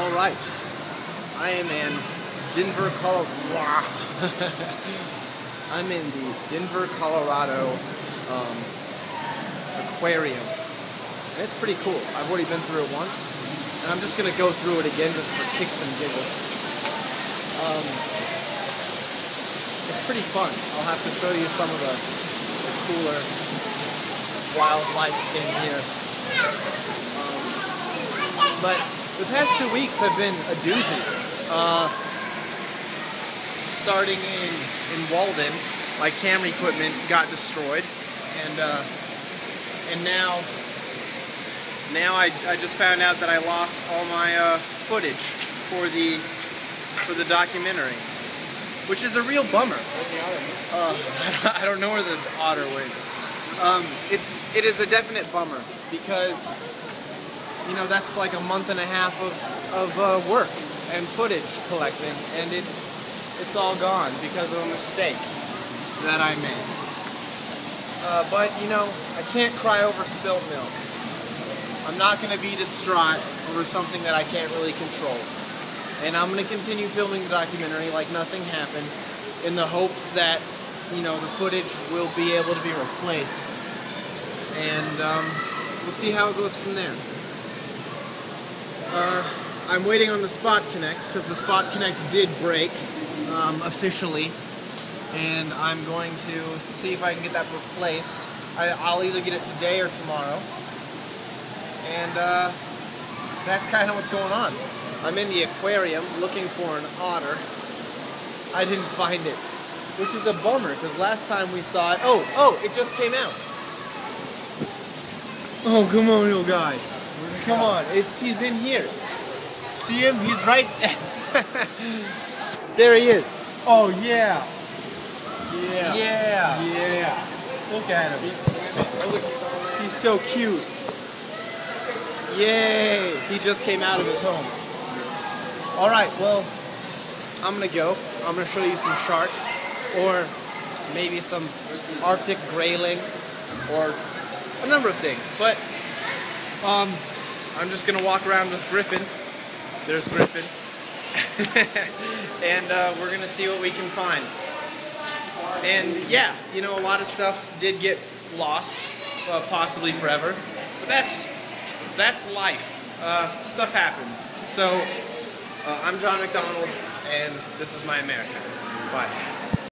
All right, I am in Denver, Colorado. I'm in the Denver, Colorado aquarium, and it's pretty cool. I've already been through it once, and I'm just gonna go through it again just for kicks and giggles. It's pretty fun. I'll have to show you some of the cooler wildlife in here. But the past 2 weeks have been a doozy. Starting in Walden, my camera equipment got destroyed, and now I just found out that I lost all my footage for the documentary, which is a real bummer. I don't know where the otter went. It is a definite bummer because, you know, that's like a month and a half of work and footage collecting, and it's all gone because of a mistake that I made. But, you know, I can't cry over spilt milk. I'm not going to be distraught over something that I can't really control. And I'm going to continue filming the documentary like nothing happened, in the hopes that, you know, the footage will be able to be replaced. And we'll see how it goes from there. I'm waiting on the Spot Connect, because the Spot Connect did break, officially. And I'm going to see if I can get that replaced. I'll either get it today or tomorrow. And that's kind of what's going on. I'm in the aquarium looking for an otter. I didn't find it, which is a bummer, because last time we saw it... Oh, it just came out. Oh, come on, little guy. Come on, he's in here. See him? He's right there. There he is. Oh, yeah. Yeah. Look at him. He's swimming. He's so cute. Yay. He just came out of his home. Alright, well, I'm going to go. I'm going to show you some sharks, or maybe some Arctic grayling, or a number of things. But I'm just going to walk around with Griffin. There's Griffin. And we're going to see what we can find. And yeah, you know, a lot of stuff did get lost, possibly forever. But that's life. Stuff happens. So I'm John McDonald, and this is my America. Bye.